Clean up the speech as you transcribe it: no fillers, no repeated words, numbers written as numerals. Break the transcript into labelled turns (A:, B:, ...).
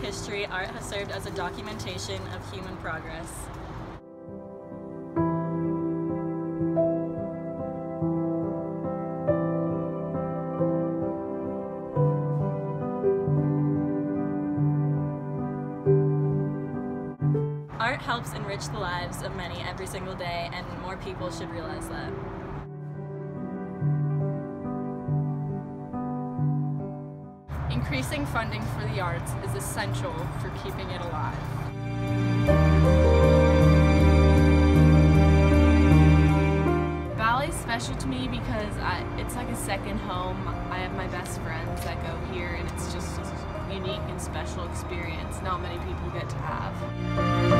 A: history, art has served as a documentation of human progress. Art helps enrich the lives of many every single day, and more people should realize that.
B: Increasing funding for the arts is essential for keeping it alive. Ballet's special to me because it's like a second home. I have my best friends that go here, and it's just a unique and special experience not many people get to have.